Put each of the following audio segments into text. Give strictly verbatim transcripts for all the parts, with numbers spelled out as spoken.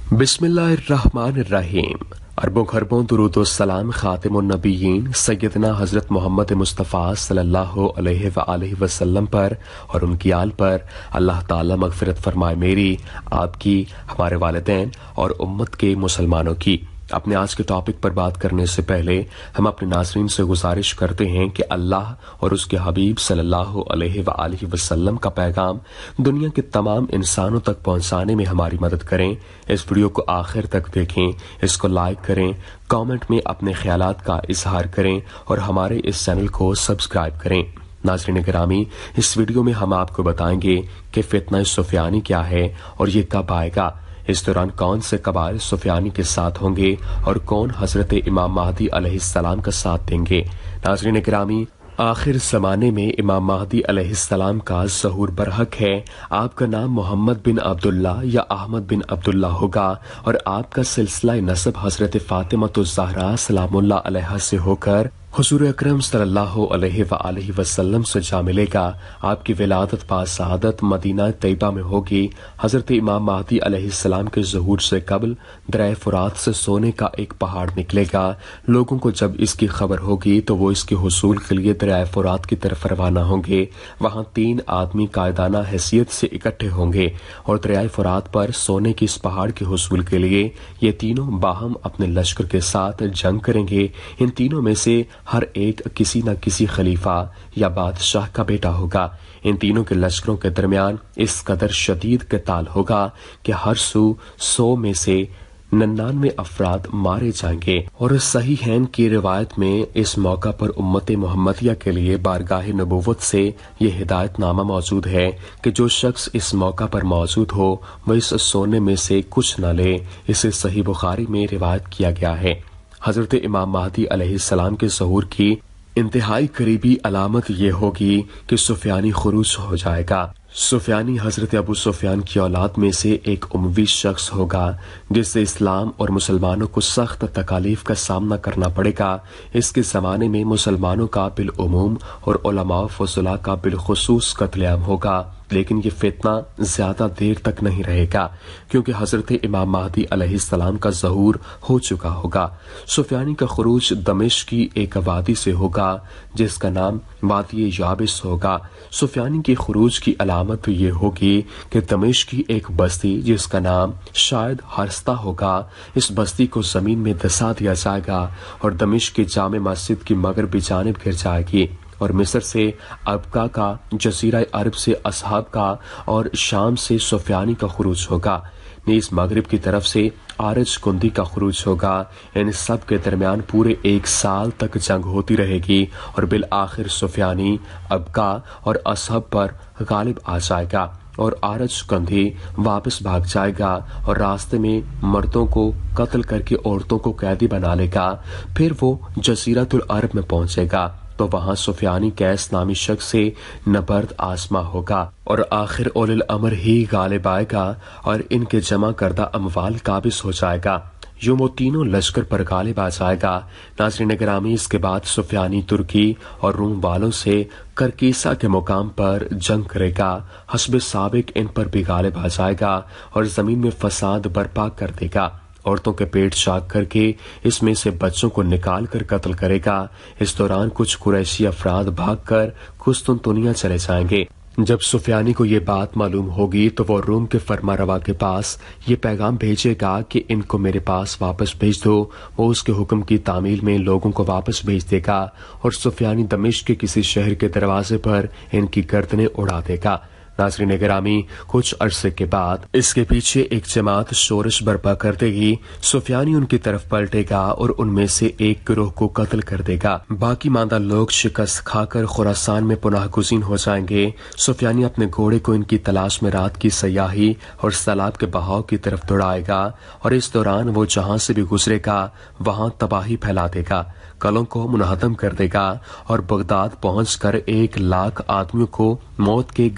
बिस्मिल्लाहिर्रहमानिर्रहीम। अरबों खरबों दुरूद व सलाम खातिमुन नबीयीन सैयदना हजरत मोहम्मद मुस्तफ़ा सल्लल्लाहु अलैहि व आलिहि वसल्लम पर और उनकी आल पर अल्लाह ताला मग़फ़िरत फरमाए, मेरी, आपकी, हमारे वालिदैन और उम्मत के मुसलमानों की। अपने आज के टॉपिक पर बात करने से पहले हम अपने नाज़रीन से गुजारिश करते हैं कि अल्लाह और उसके हबीब सल्लल्लाहु अलैहि व आलिहि वसल्लम का पैगाम दुनिया के तमाम इंसानों तक पहुंचाने में हमारी मदद करें। इस वीडियो को आखिर तक देखें, इसको लाइक करें, कमेंट में अपने ख्यालात का इजहार करें और हमारे इस चैनल को सब्सक्राइब करें। नाज़रीन गिरामी, इस वीडियो में हम आपको बताएंगे कि फितना सुफियानी क्या है और ये कब आएगा, इस दौरान कौन से कबाइल सुफियानी के साथ होंगे और कौन हजरत इमाम महदी अलैहिस्सलाम का साथ देंगे। नाज़रीन गिरामी, आखिर ज़माने में इमाम महदी अलैहिस्सलाम का ज़हूर बरहक है। आपका नाम मोहम्मद बिन अब्दुल्ला या अहमद बिन अब्दुल्ला होगा और आपका सिलसिला नसब हजरत फातिमा सलामुल्लाह अलैहा से होकर हुजूर अकरम सल्लल्लाहु अलैहि व आलिहि वसल्लम से जा मिलेगा। आपकी विलादत बासआदत मदीना तैयबा में होगी। हजरत इमाम महदी अलैहिस्सलाम के ज़हूर से कबल दरिया फुरात से सोने का एक पहाड़ निकलेगा। लोगों को जब इसकी खबर होगी तो वो इसके हुसूल के लिए दरिया फुरात की तरफ रवाना होंगे। वहाँ तीन आदमी कायदाना हैसियत से इकट्ठे होंगे और दरिया फुरात पर सोने की इस पहाड़ के हुसूल के लिए ये तीनों बाहम अपने लश्कर के साथ जंग करेंगे। इन तीनों में से हर एक किसी न किसी खलीफा या बादशाह का बेटा होगा। इन तीनों के लश्करों के दरमियान इस कदर शदीद क़िताल होगा कि हर सू सौ में से निन्यानवे अफराद मारे जाएंगे। और सही हैन की रिवायत में इस मौका पर उम्मत मोहम्मदिया के लिए बारगाह नबूवत से ये हिदायतनामा मौजूद है कि जो शख्स इस मौका पर मौजूद हो वह इस सोने में से कुछ न ले। इसे सही बुखारी में रिवायत किया गया है। हजरत इमाम महदी अलैहिस्सलाम के ज़हूर की इंतहाई करीबी अलामत ये होगी कि सुफियानी खुरूज हो जाएगा। सुफियानी हजरत अबू सुफियान की औलाद में से एक उमवी शख्स होगा जिससे इस्लाम और मुसलमानों को सख्त तकालीफ का सामना करना पड़ेगा। इसके ज़माने में मुसलमानों का बिल उमूम और उलमा फज़ला का बिलखुसूस कत्लेआम होगा। लेकिन ये फितना ज्यादा देर तक नहीं रहेगा क्योंकि हजरत इमाम महदी अलैहिस्सलाम का ज़हूर हो चुका होगा। सुफियानी का खुरूज दमिश्क की एक वादी से होगा जिसका नाम वादी याबिस होगा। सुफियानी के खुरूज की अलामत ये होगी कि दमिश्क की एक बस्ती जिसका नाम शायद हरस्ता होगा, इस बस्ती को जमीन में धंसा दिया जाएगा और दमिश्क की जामे मस्जिद की मगरबी जानिब गिर जाएगी। और मिस्र से अबका का, जजीरा अरब से असहाब का और शाम से सुफियानी का खुरूज होगा। नीज मगरिब की तरफ से आरज कुंदी का खुरूज होगा। इन सब के दरमियान पूरे एक साल तक जंग होती रहेगी और बिल आखिर सुफियानी अबका और असहब पर गालिब आ जाएगा और आरज कंधी वापस भाग जाएगा और रास्ते में मर्दों को कत्ल करके औरतों को कैदी बना लेगा। फिर वो जजीरतुल अरब में पहुंचेगा तो वहां सुफियानी कैस नामी शख्स से नबर्द आसमा होगा और आखिर ओलिल अमर ही गालिब आएगा और इनके जमा करदा अमवाल काबिज हो जाएगा। यूं वो तीनों लश्कर पर गालिब आ जाएगा। नाज़रीन गिरामी, इसके बाद सुफियानी तुर्की और रूम वालों से करकीसा के मुकाम पर जंग करेगा। हस्ब साबिक इन पर भी गालिब आ जाएगा और जमीन में फसाद बर्पा कर देगा। औरतों के पेट चाक करके इसमें से बच्चों को निकाल कर कत्ल करेगा। इस दौरान कुछ कुरैशी अफराद भागकर कुस्तुनतुनिया चले जाएंगे। जब सुफियानी को ये बात मालूम होगी तो वो रोम के फरमारवा के पास ये पैगाम भेजेगा कि इनको मेरे पास वापस भेज दो। वो उसके हुक्म की तामील में लोगों को वापस भेज देगा और सुफियानी दमिश्क के किसी शहर के दरवाजे पर इनकी गर्दनें उड़ा देगा। नाज़रीन गिरामी, कुछ अरसे के बाद इसके पीछे एक जमात शोरश बर्पा कर देगी। सुफियानी उनकी तरफ पलटेगा और उनमें से एक गिरोह को कत्ल कर देगा। बाकी मांदा लोग शिकस्त खाकर खुरासान में पुनः गुज़ीन हो जाएंगे। सुफियानी अपने घोड़े को इनकी तलाश में रात की सयाही और सैलाब के बहाव की तरफ दौड़ाएगा और इस दौरान वो जहां से भी गुजरेगा वहां तबाही फैला देगा, कलों को मुनहदम कर देगा और बगदाद पहुंचकर एक लाख आदमियों को मौत के घाट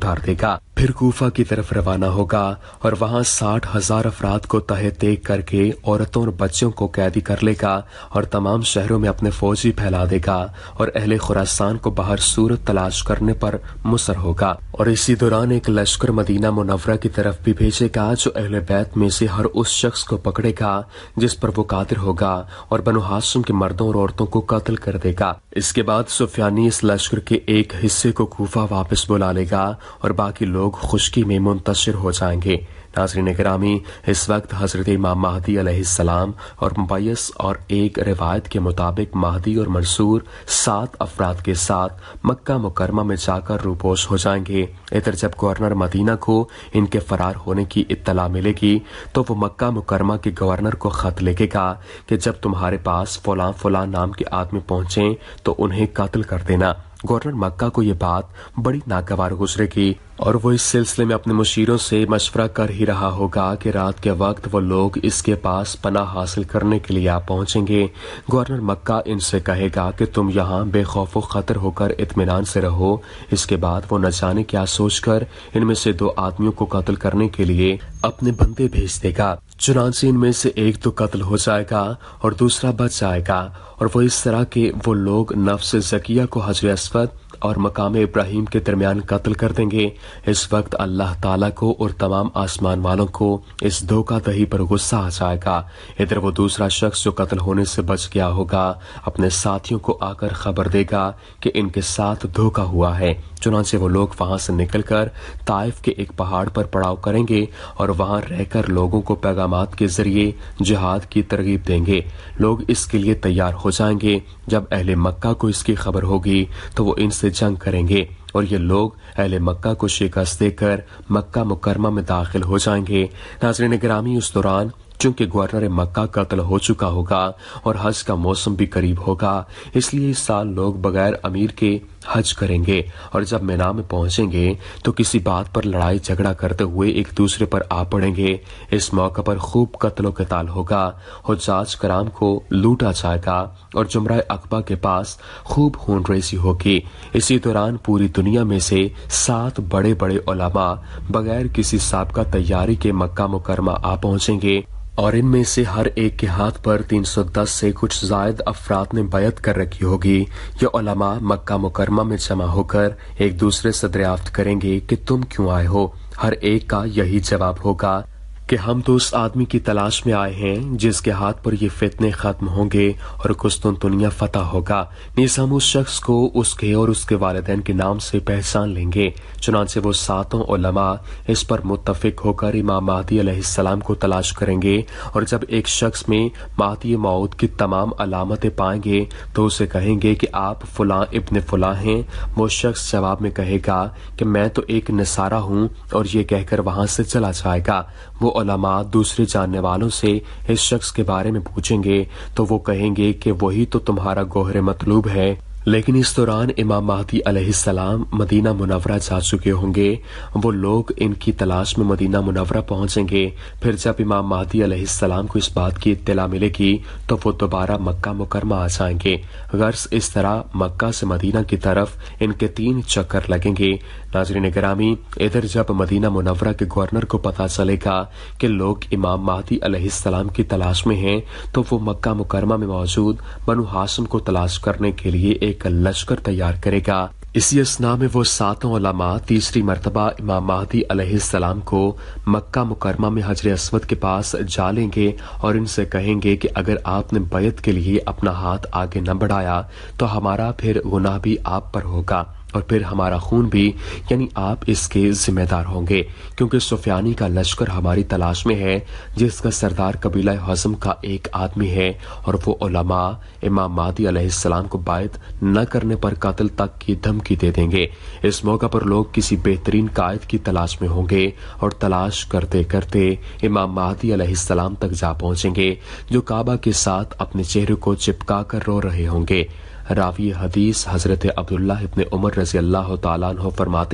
उतार देगा। फिर कूफा की तरफ रवाना होगा और वहां साठ हजार अफराद को तहे तेग करके औरतों और बच्चों को कैदी कर लेगा और तमाम शहरों में अपने फौजी फैला देगा और अहले खुरासान को बाहर सूरत तलाश करने पर मुसर होगा। और इसी दौरान एक लश्कर मदीना मुनव्वरा की तरफ भी भेजेगा जो अहले बैत में से हर उस शख्स को पकड़ेगा जिस पर वो कादिर होगा और बनु हाशिम के मर्दों और औरतों को कत्ल कर देगा। इसके बाद सुफयानी इस लश्कर के एक हिस्से को कूफा वापस बुला लेगा और बाकी लोग खुशकी में मुंतशिर हो जाएंगे। नाज़रीन गिरामी, इस वक्त हजरत इमाम महदी अलैहिस्सलाम और मुबैयस और एक रिवायत के मुताबिक महदी और मंसूर सात अफराद के साथ मक्का मुकरमा में जाकर रूपोश हो जाएंगे। इधर जब गवर्नर मदीना को इनके फरार होने की इत्तला मिलेगी तो वो मक्का मुकरमा के गवर्नर को खत लिखेगा कि जब तुम्हारे पास फलां फलां नाम के आदमी पहुंचे तो उन्हें कत्ल कर देना। गवर्नर मक्का को ये बात बड़ी नागवार गुजरेगी और वो इस सिलसिले में अपने मुशीरों से मशवरा कर ही रहा होगा कि रात के वक्त वो लोग इसके पास पनाह हासिल करने के लिए आ पहुंचेंगे। गवर्नर मक्का इनसे कहेगा कि तुम यहाँ बेखौफ खतर होकर इत्मीनान से रहो। इसके बाद वो न जाने क्या सोचकर इनमें से दो आदमियों को कत्ल करने के लिए अपने बंदे भेज देगा। चुनांचे इनमें से एक तो कत्ल हो जाएगा और दूसरा बच जाएगा और वो इस तरह के वो लोग नफ्स जकिया को हजर अस्वद और मकाम इब्राहिम के दरमियान कत्ल कर देंगे। इस वक्त अल्लाह ताला को और तमाम आसमान वालों को इस धोखा दही पर गुस्सा आ जाएगा। इधर वो दूसरा शख्स जो कत्ल होने से बच गया होगा अपने साथियों को आकर खबर देगा कि इनके साथ धोखा हुआ है। चुनांचे वो लोग वहां से निकलकर ताइफ के एक पहाड़ पर पड़ाव करेंगे और वहां रहकर लोगों को पैगामात के जरिए जिहाद की तरगीब देंगे। लोग इसके लिए तैयार हो जाएंगे। जब अहले मक्का को इसकी खबर होगी तो वो इनसे जंग करेंगे और ये लोग अहले मक्का को शिकस्त देकर मक्का मुकरमा में दाखिल हो जाएंगे। नाज़रीन गिरामी, उस दौरान चूंकि गवर्नर मक्का कत्ल हो चुका होगा और हज का मौसम भी करीब होगा, इसलिए इस साल लोग बगैर अमीर के हज करेंगे और जब मीना में पहुंचेंगे तो किसी बात पर लड़ाई झगड़ा करते हुए एक दूसरे पर आ पड़ेंगे। इस मौके पर खूब कत्लो कताल होगा, हुज्जाज कराम को लूटा जाएगा और जुमरा अकबा के पास खूब खून रेसी होगी। इसी दौरान पूरी दुनिया में से सात बड़े बड़े उलमा बगैर किसी साबिक़ा तैयारी के मक्का मुकरमा आ पहुंचेंगे और इनमें से हर एक के हाथ पर तीन सौ दस से कुछ जायद अफराद ने बैत कर रखी होगी। ये उलमा मक्का मुकरमा में जमा होकर एक दूसरे से दरियाफ्त करेंगे कि तुम क्यों आए हो। हर एक का यही जवाब होगा कि हम तो उस आदमी की तलाश में आए हैं जिसके हाथ पर ये फितने खत्म होंगे और कुस्तुनतुनिया फतह होगा। नीस हम उस शख्स को उसके और उसके वालिदैन के नाम से पहचान लेंगे। चुनांचे वो सातों उलमा इस पर मुत्तफिक होकर इमाम महदी अलैहिस्सलाम को तलाश करेंगे और जब एक शख्स में महदी मौत की तमाम अलामतें पाएंगे तो उसे कहेंगे कि आप फलां इब्न फलां हैं। वो शख्स जवाब में कहेगा कि मैं तो एक नसारा हूँ और ये कहकर वहां से चला जाएगा। वो उलमा दूसरे जानने वालों से इस शख्स के बारे में पूछेंगे तो वो कहेंगे कि वही तो तुम्हारा गोहरे मतलूब है। लेकिन इस दौरान इमाम महदी अलैहिस्सलाम मदीना मुनव्वरा जा चुके होंगे। वो लोग इनकी तलाश में मदीना मुनव्वरा पहुंचेंगे। फिर जब इमाम महदी अलैहिस्सलाम को इस बात की इत्तला मिलेगी तो वो दोबारा मक्का मुकरमा आ जाएंगे। गर्ज इस तरह मक्का से मदीना की तरफ इनके तीन चक्कर लगेंगे। नाज़रीन गिरामी, इधर जब मदीना मुनव्वरा के गवर्नर को पता चलेगा कि लोग इमाम महदी अलैहिस्सलाम की तलाश में हैं तो वो मक्का मुकरमा में मौजूद बनु हाशिम को तलाश करने के लिए एक लश्कर तैयार करेगा। इसी असना में वो सातों उलमा तीसरी मर्तबा इमाम महदी अलैहिस्सलाम को मक्का मुकरमा में हजर अस्वद के पास जा लेंगे और इनसे कहेंगे कि अगर आपने बैत के लिए अपना हाथ आगे न बढ़ाया तो हमारा फिर गुनाह भी आप पर होगा और फिर हमारा खून भी, यानी आप इसके जिम्मेदार होंगे, क्योंकि सुफयानी का लश्कर हमारी तलाश में है जिसका सरदार कबीला हज़म का एक आदमी है और वो उलमा इमाम महदी अलैहिस्सलाम को बैत न करने पर कत्ल तक की धमकी दे देंगे। इस मौका पर लोग किसी बेहतरीन कायद की तलाश में होंगे और तलाश करते करते इमाम महदी अलैहिस्सलाम तक जा पहुंचेंगे जो काबा के साथ अपने चेहरे को चिपका कर रो रहे होंगे। रावी हदीस हजरत अब्दुल्लाह इब्न उमर रज़ी अल्लाह तआला अन्हु फरमाते हैं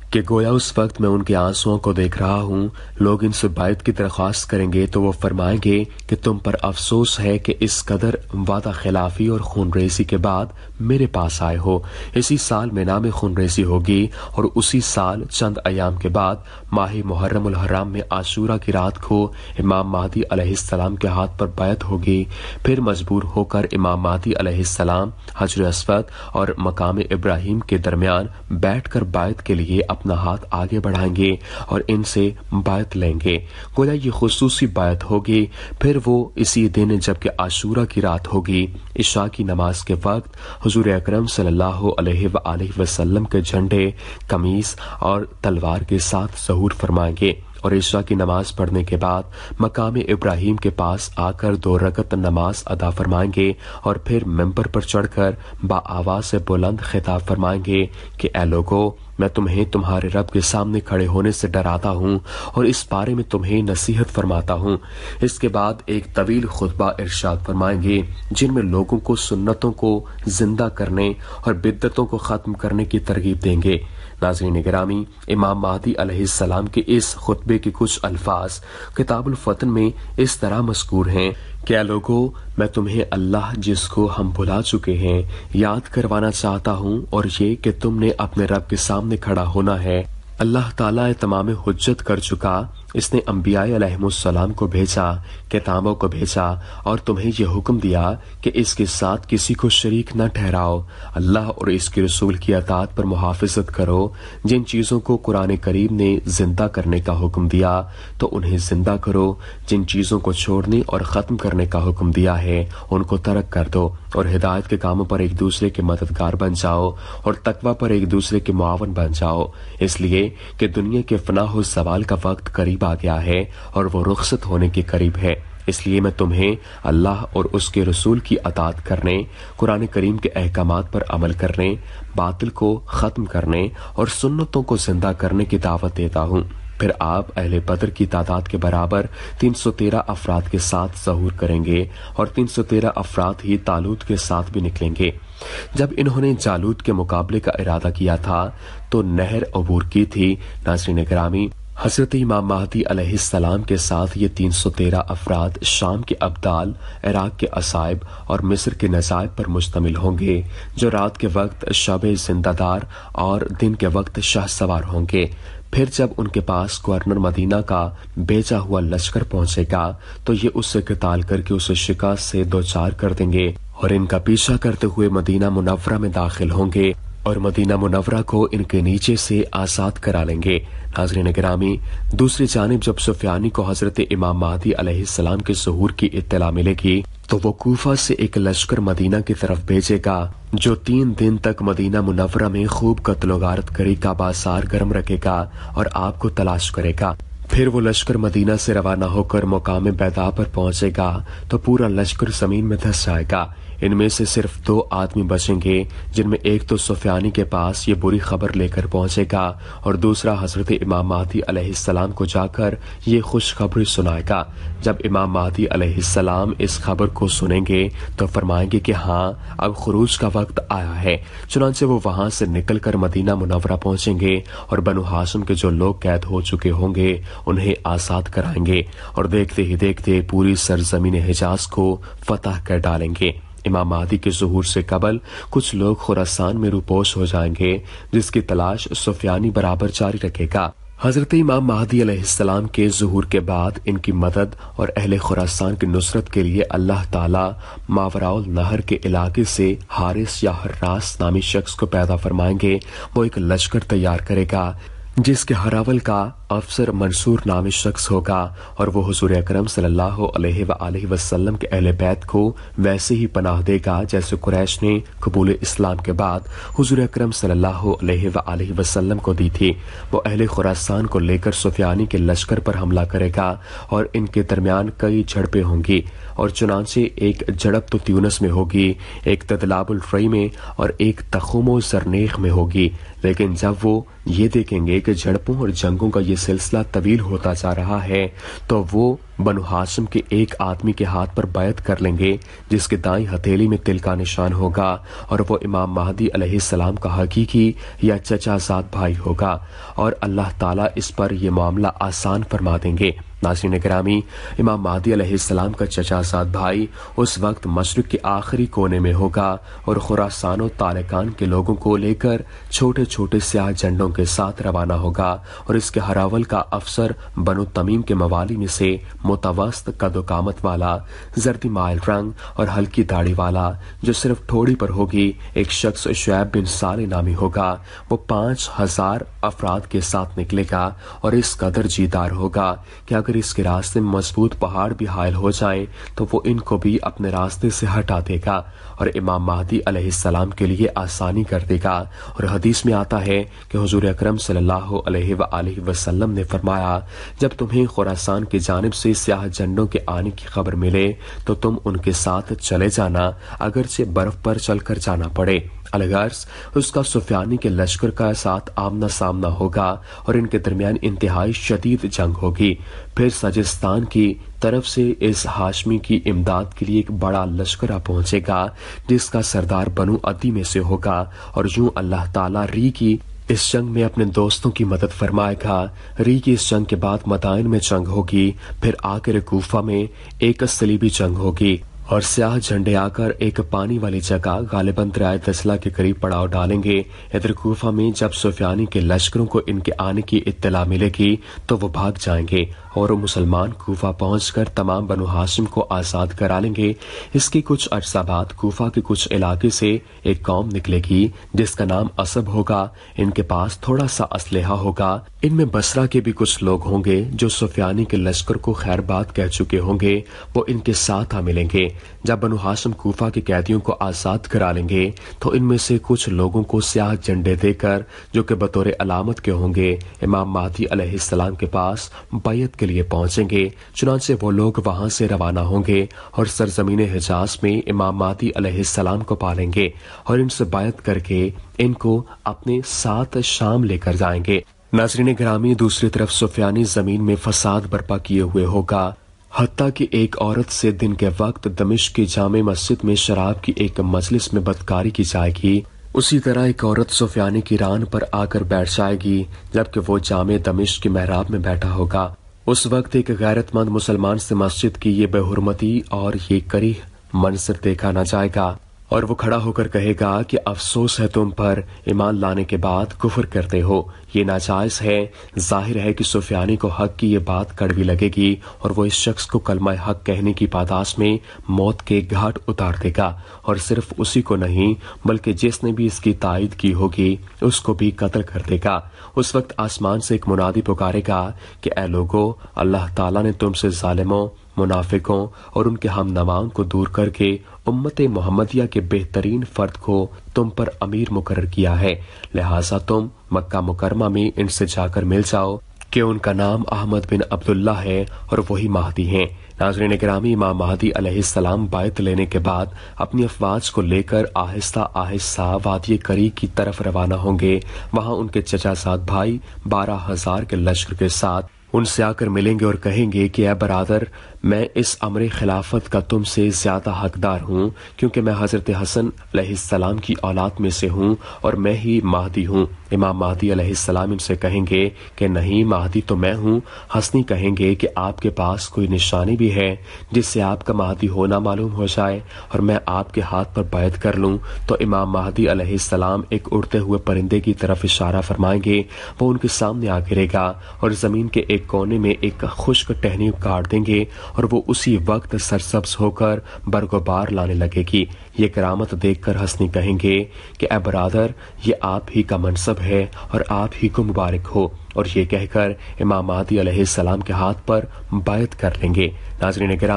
کہ گویا اس وقت میں ان کے آنسوؤں کو دیکھ رہا ہوں۔ لوگ ان سے بیعت کی درخواست کریں گے تو وہ فرمائیں گے کہ تم پر افسوس ہے کہ اس قدر وعدہ خلافی اور خون ریزی کے بعد میرے پاس آئے ہو۔ اسی سال مینا میں خون ریزی ہوگی اور اسی سال چند ایام کے بعد ماہ محرم الحرام میں عاشورہ کی رات کو امام مہدی علیہ السلام کے ہاتھ پر بیعت ہوگی۔ پھر مجبور ہو کر امام مہدی علیہ السلام حجر اسود اور مقام ابراہیم کے درمیان بیٹھ کر بیعت کے لیے اپنا ہاتھ آگے بڑھائیں گے اور ان سے بیعت لیں گے۔ گویا یہ خصوصی بیعت ہوگی۔ پھر وہ اسی دن جبکہ عاشورہ کی رات ہوگی، عشاء کی نماز کے وقت حضور اکرم صلی اللہ علیہ وآلہ وسلم کے جھنڈے، قمیص اور تلوار کے ساتھ ظہور فرمائیں گے اور عشاء کی نماز پڑھنے کے بعد مقام ابراہیم کے پاس آ کر دو رکعت نماز ادا فرمائیں گے اور پھر ممبر پر چڑھ کر با آواز سے بلند خطاب فرمائیں گے کہ اے لوگو، میں تمہیں تمہارے رب کے سامنے کھڑے ہونے سے ڈراتا ہوں اور اس بارے میں تمہیں نصیحت فرماتا ہوں۔ اس کے بعد ایک طویل خطبہ ارشاد فرمائیں گے جن میں لوگوں کو سنتوں کو زندہ کرنے اور بدعتوں کو ختم کرنے کی ترغیب دیں گے۔ ناظرین گرامی، امام مہدی علیہ السلام کے اس خطبے کے کچھ الفاظ کتاب الفتن میں اس طرح مذکور ہیں کہ اے لوگو، میں تمہیں اللہ جس کو ہم بھلا چکے ہیں یاد کروانا چاہتا ہوں، اور یہ کہ تم نے اپنے رب کے سامنے کھڑا ہونا ہے۔ اللہ تعالیٰ تمام حجت کر چکا، اس نے انبیاء علیہم السلام کو بھیجا، کتابوں کو بھیجا اور تمہیں یہ حکم دیا کہ اس کے ساتھ کسی کو شریک نہ ٹھہراؤ۔ اللہ اور اس کے رسول کی اطاعت پر محافظت کرو۔ جن چیزوں کو قرآن کریم نے زندہ کرنے کا حکم دیا تو انہیں زندہ کرو، جن چیزوں کو چھوڑنے اور ختم کرنے کا حکم دیا ہے ان کو ترک کر دو، اور ہدایت کے کاموں پر ایک دوسرے کے مددگار بن جاؤ اور تقوی پر ایک دوسرے کے معاون بن جاؤ، اس لیے کہ دنیا کے فنا و زوال کا وقت قریب آ گیا ہے اور وہ رخصت ہونے کے قریب ہے۔ اس لیے میں تمہیں اللہ اور اس کے رسول کی اطاعت کرنے، قرآن کریم کے احکامات پر عمل کرنے، باطل کو ختم کرنے اور سنتوں کو زندہ کرنے کی دعوت دیتا ہوں۔ پھر آپ اہل بدر کی تعداد کے برابر تین سو تیرہ افراد کے ساتھ ظہور کریں گے اور تین سو تیرہ افراد ہی طالوت کے ساتھ بھی نکلیں گے۔ جب انہوں نے جالوت کے مقابلے کا ارادہ کیا تھا تو نہر عبور کی تھی۔ ناظرین گرامی، حضرت امام مہدی علیہ السلام کے ساتھ یہ تین سو تیرہ افراد شام کے ابدال، عراق کے عصائب اور مصر کے نظائب پر مشتمل ہوں گے، جو رات کے وقت شب زندہ دار اور دن کے وقت شاہ سوار ہوں گے۔ پھر جب ان کے پاس گورنر مدینہ کا بیچا ہوا لشکر پہنچے گا تو یہ اس سے قتال کر کے اسے شکست سے دوچار کر دیں گے اور ان کا پیچھا کرتے ہوئے مدینہ منورہ میں داخل ہوں گے اور مدینہ منورہ کو ان کے نیچے سے آزاد کرا لیں گے۔ ناظرین گرامی، دوسری جانب جب سفیانی کو حضرت امام مہدی علیہ السلام کے ظہور کی اطلاع ملے گی تو وہ کوفہ سے ایک لشکر مدینہ کی طرف بھیجے گا جو تین دن تک مدینہ منورہ میں خوب قتل و غارت کری کا بازار گرم رکھے گا اور آپ کو تلاش کرے گا۔ پھر وہ لشکر مدینہ سے روانہ ہو کر مقام بیضاء پر پہنچے گا تو پورا لشکر زمین میں دھس جائے گا۔ ان میں سے صرف دو آدمی بچیں گے، جن میں ایک تو سفیانی کے پاس یہ بری خبر لے کر پہنچے گا اور دوسرا حضرت امام مہدی علیہ السلام کو جا کر یہ خوشخبری سنائے گا۔ جب امام مہدی علیہ السلام اس خبر کو سنیں گے تو فرمائیں گے کہ ہاں، اب خروج کا وقت آیا ہے۔ چنانچہ وہ وہاں سے نکل کر مدینہ منورہ پہنچیں گے اور بنو ہاشم کے جو لوگ قید ہو چکے ہوں گے انہیں آزاد کرائیں گے اور دیکھتے ہی دیکھتے پوری سرزمین حجاز کو فتح کر ڈالیں گے۔ امام مہدی کے ظہور سے قبل کچھ لوگ خراسان میں روپوش ہو جائیں گے، جس کی تلاش سفیانی برابر جاری رکھے گا۔ حضرت امام مہدی علیہ السلام کے ظہور کے بعد ان کی مدد اور اہل خراسان کی نصرت کے لیے اللہ تعالی ماوراء النہر کے علاقے سے حارث یا حراس نامی شخص کو پیدا فرمائیں گے۔ وہ ایک لشکر تیار کرے گا جس کے ہراول کا افسر منصور نامی شخص ہوگا اور وہ حضور اکرم صلی اللہ علیہ وآلہ وسلم کے اہل بیت کو ویسے ہی پناہ دے گا جیسے قریش نے قبول اسلام کے بعد حضور اکرم صلی اللہ علیہ وآلہ وسلم کو دی تھی۔ وہ اہل خراسان کو لے کر سفیانی کے لشکر پر حملہ کرے گا اور ان کے درمیان کئی جھڑپیں ہوں گی، اور چنانچہ ایک جھڑپ تو تیونس میں ہوگی، ایک تدلاب الفرئی میں اور ایک تخوم و زرنیخ میں ہوگی۔ لیکن جب وہ یہ دیکھیں گے کہ कि झड़पों और जंगों का ये सिलसिला तवील होता जा रहा है तो वो बनु हाशिम के एक आदमी के हाथ पर बैत कर लेंगे जिसके दाईं हथेली में तिल का निशान होगा और वो इमाम महदी अलैहिस्सलाम का हकीकी या चचाजाद भाई होगा और अल्लाह ताला इस पर यह मामला आसान फरमा देंगे। नाज़रीन गिरामी, इमाम महदी अलैहिस्सलाम का चचाजाद भाई उस वक्त मशरिक के आखिरी कोने में होगा और खुरासान और तालिकान के लोगों को लेकर छोटे छोटे स्याह झंडों के साथ रवाना होगा और इसके हरावल का अफसर बनु तमीम के मवाली में से मुतवस्त कदो कामत वाला, जर्दी माइल रंग और हल्की दाढ़ी वाला जो सिर्फ ठोड़ी पर होगी एक शख्स शुएब बिन साले नामी होगा। वो पांच हजार अफराद के साथ निकलेगा और इस कदर जीदार होगा कि अगर इसके रास्ते में मजबूत पहाड़ भी हायल हो जाएं तो वो इनको भी अपने रास्ते से हटा देगा और इमाम महदी अलैहिस्सलाम के लिए आसानी कर देगा। और हदीस में आता है कि हुजूर अकरम सल्लल्लाहु अलैहि वसल्लम ने फरमाया, जब तुम्हें खुरासान की जानिब से स्याह झंडों के आने की खबर मिले तो तुम उनके साथ चले जाना, अगरचे बर्फ पर चलकर जाना पड़े। अलगर्ज उसका सुफयानी के लश्कर का साथ आमना सामना होगा और इनके दरमियान इंतहाई शदीद जंग होगी। फिर सजिस्तान की तरफ से इस हाशमी की इमदाद के लिए एक बड़ा लश्कर पहुंचेगा जिसका सरदार बनु अदी में से होगा और यूं अल्लाह ताला री की इस जंग में अपने दोस्तों की मदद फरमाएगा। री की इस जंग के बाद मदाइन में जंग होगी, फिर आकर कूफा में एक सलीबी जंग होगी और स्याह झंडे आकर एक पानी वाली जगह गालिबन दरियाए दजला के करीब पड़ाव डालेंगे। इधर कूफा में जब सुफयानी के लश्करों को इनके आने की इत्तला मिलेगी तो वो भाग जाएंगे और मुसलमान कूफा पहुंचकर तमाम बनु हाशिम को आजाद करा लेंगे। इसके कुछ अरसा बाद कूफा के कुछ इलाके से एक कौम निकलेगी जिसका नाम असब होगा। इनके पास थोड़ा सा असलहा होगा। इनमें बसरा के भी कुछ लोग होंगे जो सुफयानी के लश्कर को खैर बात कह चुके होंगे, वो इनके साथ आ मिलेंगे। जब बनु हाशिम कूफा के कैदियों को आजाद करा लेंगे तो इनमें से कुछ लोगों को स्याह झंडे देकर जो कि बतौर अलामत के होंगे इमाम महदी अलैहिस्सलाम के पास बैत के लिए पहुंचेंगे। चुनांचे वो लोग वहां से रवाना होंगे और सरजमीन हिजाज में इमाम महदी अलैहिस्सलाम को पालेंगे और इनसे बैत करके इनको अपने साथ शाम लेकर जाएंगे। नाज़रीन गिरामी, दूसरी तरफ सुफयानी जमीन में फसाद बर्पा किए हुए होगा, हत्ता कि एक औरत से दिन के वक्त दमिश्क की जामे मस्जिद में शराब की एक मजलिस में बदकारी की जाएगी। उसी तरह एक औरत सुफयानी की रान पर आकर बैठ जाएगी जबकि वो जामे दमिश्क के महराब में बैठा होगा। उस वक्त एक गैरतमंद मुसलमान से मस्जिद की ये बेहुरमती और ये करीह मंजर देखा न जाएगा और वो खड़ा होकर कहेगा कि अफसोस है तुम पर, ईमान लाने के बाद कुफर करते हो, ये नाजायज है। जाहिर है कि सुफयानी को हक की ये बात कड़वी लगेगी और वो इस शख्स को कलमा हक कहने की पादाश में मौत के घाट उतार देगा और सिर्फ उसी को नहीं बल्कि जिसने भी इसकी तायद की होगी उसको भी कत्ल कर देगा। उस वक्त आसमान से एक मुनादी पुकारेगा कि ऐ लोगो, अल्लाह ताला ने तुमसे जालिमों, मुनाफिकों और उनके हम नवाओं को दूर करके उम्मत मोहम्मदिया के बेहतरीन फर्द को तुम पर अमीर मुकर्रर किया है, लिहाजा तुम मक्का मुकरमा में इनसे जाकर मिल जाओ कि उनका नाम अहमद बिन अब्दुल्ला है और वही महदी हैं। नाज़रीन गिरामी, इमाम महदी अलैहिस्सलाम बैत लेने के बाद अपनी अफवाज को लेकर आहिस्ता आहिस्ता वादी करी की तरफ रवाना होंगे। वहां उनके चचाजाद भाई बारह हजार के लश्कर के साथ उनसे आकर मिलेंगे और कहेंगे कि ऐ बरादर, मैं इस अमर खिलाफत का तुमसे ज्यादा हकदार हूँ क्योंकि मैं हजरत हसन अलैहिस्सलाम की औलाद में से हूँ और मैं ही महदी हूँ। इमाम महदी अलैहिस्सलाम इनसे कहेंगे कि नहीं, महदी तो मैं हूँ। हसनी कहेंगे कि आपके पास कोई निशानी भी है जिससे आपका महदी होना मालूम हो जाए और मैं आपके हाथ पर बैत कर लूँ। तो इमाम महदी अलैहिस्सलाम एक उड़ते हुए परिंदे की तरफ इशारा फरमाएंगे। वो उनके सामने आ गिरेगा और जमीन के एक कोने में एक खुश्क टहनी काट देंगे और वो उसी वक्त सरसब्ज होकर बरगोबार लाने लगेगी। ये करामत देखकर हसनी कहेंगे कि ऐ बरादर, ये आप ही का मनसब है और आप ही को मुबारक हो, और ये कहकर इमाम महदी अलैहिस्सलाम के हाथ पर बैत कर लेंगे। नाज़रीन गिरामी,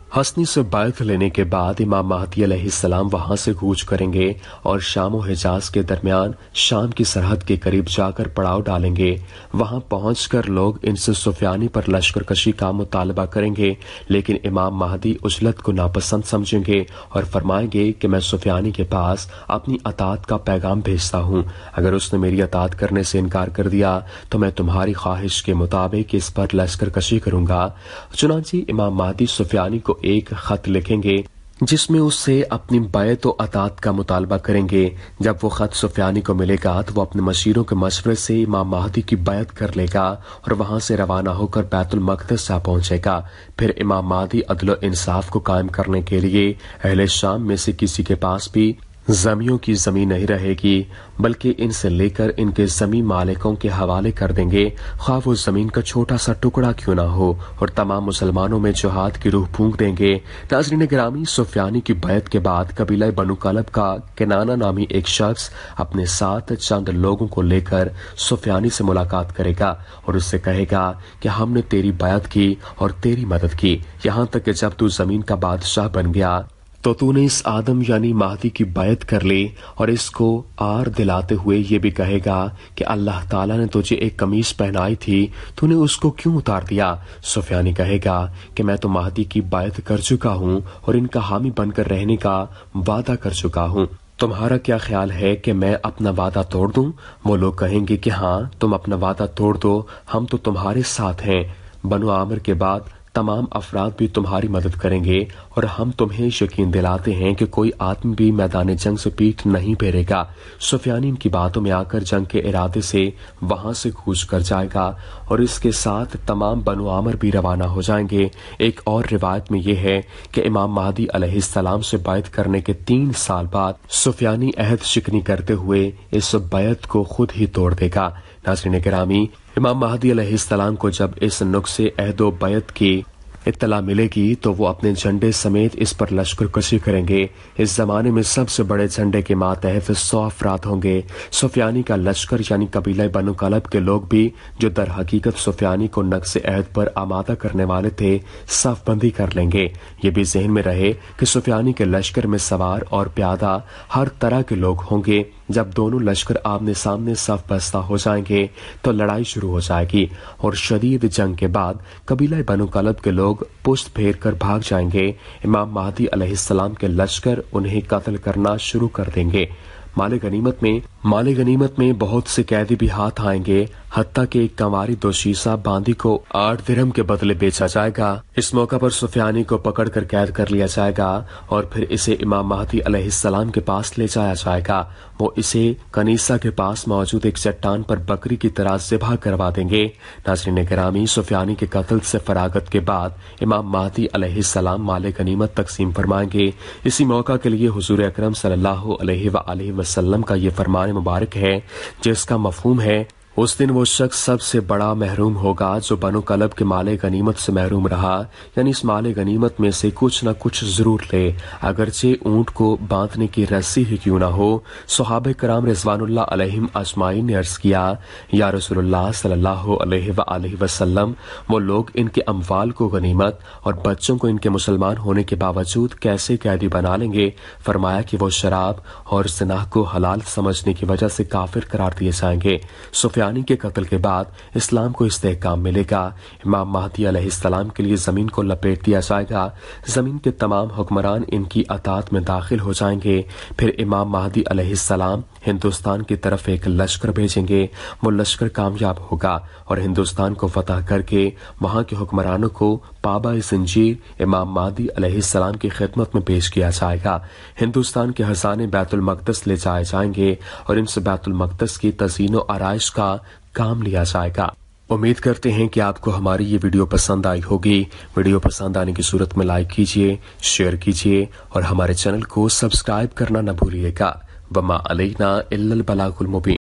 हसनी से बैत लेने के बाद इमाम महदी अलैहिस्सलाम वहां से कूच करेंगे और शाम और हिजाज के दरमियान शाम की सरहद के करीब जाकर पड़ाव डालेंगे। वहां पहुंचकर लोग इनसे सुफियानी पर लश्कर कशी का मुतालबा करेंगे, लेकिन इमाम महदी उजलत को नापसंद समझेंगे और फरमाएंगे कि मैं सुफियानी के पास अपनी अतात का पैगाम भेजता हूँ। अगर उसने मेरी अतात करने से इनकार कर दिया तो मैं तुम्हारी ख्वाहिश के मुताबिक इस पर लश्कर कशी करूंगा। चुनांचे इमाम महदी सुफियानी को एक खत लिखेंगे जिसमें उससे अपनी बैत और अतात का मुतालबा करेंगे। जब वो खत सुफियानी को मिलेगा तो वो अपने मशीरों के मशवरे से इमाम महदी की बैत कर लेगा और वहां से रवाना होकर बैतुल मक़दिस जा पहुंचेगा। फिर इमाम महदी अदल और इंसाफ को कायम करने के लिए अहले शाम में से किसी के पास भी जमियों की जमीन नहीं रहेगी, बल्कि इनसे लेकर इनके जमीन मालिकों के हवाले कर देंगे, ख्वाह वो जमीन का छोटा सा टुकड़ा क्यों ना हो, और तमाम मुसलमानों में जिहाद की रूह फूंक देंगे। नाज़रीन गिरामी, सुफियानी की बैत के बाद कबीला बनु कलब का किनाना नामी एक शख्स अपने साथ चंद लोगों को लेकर सुफियानी से मुलाकात करेगा और उससे कहेगा कि हमने तेरी बैत की और तेरी मदद की, यहाँ तक कि जब तू जमीन का बादशाह बन गया तो तूने इस आदम यानी महदी की बैत कर ली। और इसको आर दिलाते हुए ये भी कहेगा कि अल्लाह ताला ने तुझे एक कमीज पहनाई थी, तूने उसको क्यों उतार दिया। सुफियानी कहेगा कि मैं तो महदी की बैत कर चुका हूँ और इनका हामी बनकर रहने का वादा कर चुका हूँ। तुम्हारा क्या ख्याल है कि मैं अपना वादा तोड़ दूं? वो लोग कहेंगे कि हाँ, तुम अपना वादा तोड़ दो, हम तो तुम्हारे साथ हैं। बनु आमिर के बाद तमाम अफराद भी तुम्हारी मदद करेंगे और हम तुम्हें यकीन दिलाते हैं कि कोई आदमी भी मैदान जंग से पीठ नहीं फेरेगा। सुफियानी इनकी बातों में आकर जंग के इरादे से वहां से कूच कर जाएगा और इसके साथ तमाम बनु आमिर भी रवाना हो जाएंगे। एक और रिवायत में यह है कि इमाम महदी अलैहिस्सलाम से बैत करने के तीन साल बाद सुफियानी अहद शिकनी करते हुए इस बैत को खुद ही तोड़ देगा। नाज़रीन गिरामी, इमाम महदी अलैहिस्सलाम को जब इस नुक्से अहदो बैत की इत्तला मिलेगी तो वो अपने झंडे समेत इस पर लश्कर कशी करेंगे। इस जमाने में सबसे बड़े झंडे के मातहत सौ अफराद होंगे। सुफियानी का लश्कर यानी कबीला बनु कलब के लोग भी, जो दर हकीकत सुफियानी को नक्शे अहद पर आमादा करने वाले थे, सफ बंदी कर लेंगे। ये भी जहन में रहे कि सुफियानी के लश्कर में सवार और प्यादा हर तरह के लोग होंगे। जब दोनों लश्कर आमने सामने सफ बस्ता हो जाएंगे तो लड़ाई शुरू हो जाएगी और शदीद जंग के बाद कबीला बनु कलब के लोग पुष्ट फेर कर भाग जाएंगे। इमाम महदी अलैहिस्सलाम के लश्कर उन्हें कत्ल करना शुरू कर देंगे। माले गनीमत में माले गनीमत में बहुत से कैदी भी हाथ आएंगे, हत्ता के एक कंवारी दोशीसा बांदी को आठ दिरहम के बदले बेचा जाएगा। इस मौका पर सुफियानी को पकड़ कर कैद कर लिया जाएगा और फिर इसे इमाम महदी अलैहिस्सलाम के पास ले जाया जाएगा। वो इसे कनीसा के पास मौजूद एक चट्टान पर बकरी की तरह ज़िबह करवा देंगे। नाज़रीन गिरामी, सुफियानी के कत्ल से फरागत के बाद इमाम महदी अलैहिस्सलाम माले गनीमत तकसीम फरमाएंगे। इसी मौका के लिए हुजूर अकरम सल्लल्लाहु अलैहि वसल्लम का ये फरमान मुबारक है, जिसका मफहूम है उस दिन वो शख्स सबसे बड़ा महरूम होगा जो बनु कलब के माले गनीमत से महरूम रहा, यानी इस माले गनीमत में से कुछ न कुछ जरूर ले, अगरचे ऊंट को बांधने की रस्सी ही क्यों ना हो। सहाबे कराम रिजवानुल्लाह अलैहिम अजमाइन ने अर्ज किया, या रसूलुल्लाह सल्लल्लाहु अलैहि वसल्लम, वो लोग इनके अमवाल को गनीमत और बच्चों को इनके मुसलमान होने के बावजूद कैसे कैदी बना लेंगे। फरमाया कि वो शराब और ज़िना को हलाल समझने की वजह से काफिर करार दिए जाएंगे। सुफियानी के कत्ल के बाद इस्लाम को इस्तेहकाम मिलेगा। इमाम महदी अलैहिस्सलाम के लिए जमीन को लपेट दिया जाएगा। जमीन के तमाम हुक्मरान इनकी अतात में दाखिल हो जाएंगे। फिर इमाम महदी अलैहिस्सलाम हिंदुस्तान की तरफ एक लश्कर भेजेंगे। वो लश्कर कामयाब होगा और हिंदुस्तान को फतह करके वहां के हुक्मरानों को पाबा जंजीर इमाम महदी अलैहिस्सलाम की खिदमत में पेश किया जाएगा। हिंदुस्तान के खजाने बैतुल मक़दिस ले जाए जाएंगे और इनसे बैतुल मक़दिस की तज़ीनो आराइश का काम लिया जाएगा। उम्मीद करते हैं कि आपको हमारी ये वीडियो पसंद आई होगी। वीडियो पसंद आने की सूरत में लाइक कीजिए, शेयर कीजिए और हमारे चैनल को सब्सक्राइब करना न भूलिएगा। वमा अलैना इल्लल बलागुल मुबीन।